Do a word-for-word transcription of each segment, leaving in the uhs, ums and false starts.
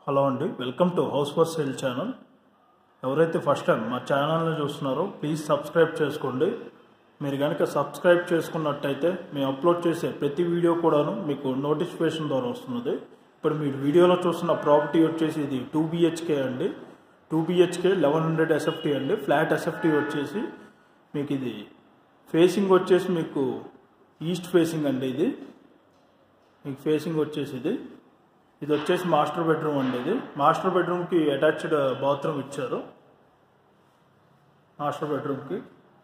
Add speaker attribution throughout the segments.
Speaker 1: Hello అండి, welcome to house for sale channel. ఎవరైతే first time మా ఛానల్ని చూస్తున్నారో ప్లీజ్ సబ్స్క్రైబ్ చేసుకోండి. మీరు కనుక సబ్స్క్రైబ్ చేసుకున్నట్టయితే మేము అప్లోడ్ చేసే ప్రతి వీడియో కూడాను మీకు నోటిఫికేషన్ ద్వారా వస్తున్నది. ఇప్పుడు మీరు వీడియోలో చూస్తున్న ప్రాపర్టీ వచ్చేసి ఇది టూ బిహెచ్కే అండి. Two BHK eleven hundred SFT అండి. ఫ్లాట్ ఎస్ఎఫ్టీ వచ్చేసి మీకు ఇది ఫేసింగ్ వచ్చేసి మీకు ఈస్ట్ ఫేసింగ్ అండి. ఇది మీకు ఫేసింగ్ వచ్చేసి ఇది ఇది వచ్చేసి మాస్టర్ బెడ్రూమ్ అండి. ఇది మాస్టర్ బెడ్రూమ్కి అటాచ్డ్ బాత్రూమ్ ఇచ్చారు. మాస్టర్ బెడ్రూమ్కి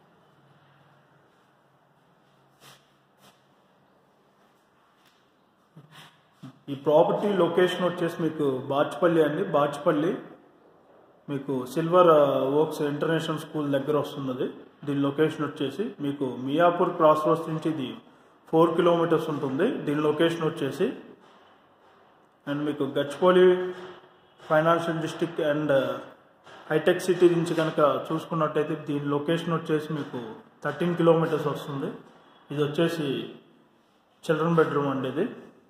Speaker 1: ఈ ప్రాపర్టీ లొకేషన్ వచ్చేసి మీకు బాచ్పల్లి అండి. బాచ్పల్లి మీకు సిల్వర్ ఓక్స్ ఇంటర్నేషనల్ స్కూల్ దగ్గర వస్తున్నది. దీని లొకేషన్ వచ్చేసి మీకు మియాపూర్ క్రాస్ రోడ్స్ నుంచి ఇది ఫోర్ కిలోమీటర్స్ ఉంటుంది. దీని లొకేషన్ వచ్చేసి అండ్ మీకు Gachibowli financial district and Hitech City నుంచి కనుక చూసుకున్నట్టయితే దీని లొకేషన్ వచ్చేసి మీకు థర్టీన్ కిలోమీటర్స్ వస్తుంది. ఇది వచ్చేసి చిల్డ్రన్ బెడ్రూమ్ అండి. ఇది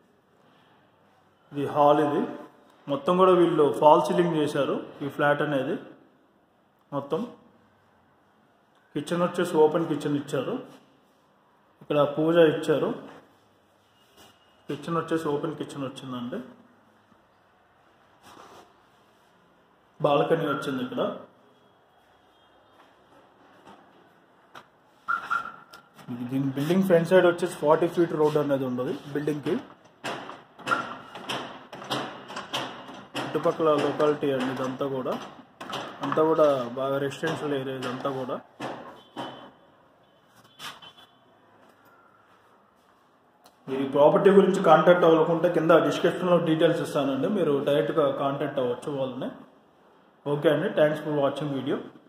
Speaker 1: ఇది హాల్. ఇది మొత్తం కూడా వీళ్ళు ఫాల్ సీలింగ్ చేశారు ఈ ఫ్లాట్ అనేది. మొత్తం కిచెన్ వచ్చేసి ఓపెన్ కిచెన్ ఇచ్చారు. ఇక్కడ పూజ ఇచ్చారు. కిచెన్ వచ్చేసి ఓపెన్ కిచెన్ వచ్చిందండి. బాల్కనీ వచ్చింది. ఇక్కడ దీని బిల్డింగ్ ఫ్రంట్ సైడ్ వచ్చేసి ఫార్టీ ఫీట్ రోడ్ అనేది ఉండదు బిల్డింగ్కి. చుట్టుపక్కల లొకాలిటీ అండి ఇదంతా కూడా. అంతా కూడా బాగా రెసిడెన్షియల్ ఏరియా ఇదంతా కూడా. మీరు ప్రాపర్టీ గురించి కాంటాక్ట్ అవ్వాలనుకుంటే కింద డిస్క్రిప్షన్లో డీటెయిల్స్ ఇస్తానండి. మీరు డైరెక్ట్గా కాంటాక్ట్ అవ్వచ్చు వాళ్ళని. ఓకే అండి, థ్యాంక్స్ ఫర్ వాచింగ్ వీడియో.